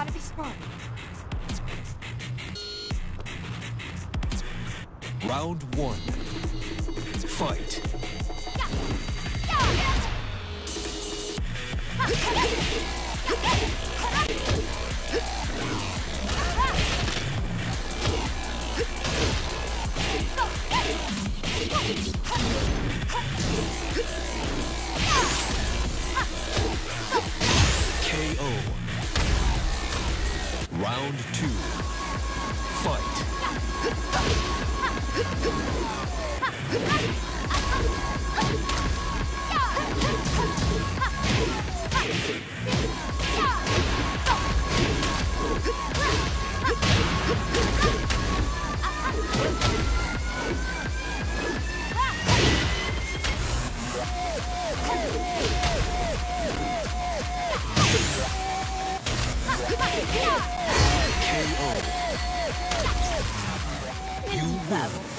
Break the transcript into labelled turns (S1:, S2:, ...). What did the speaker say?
S1: Gotta be smart.
S2: Round 1. Fight. KO. Round 2. Fight. KO. You win.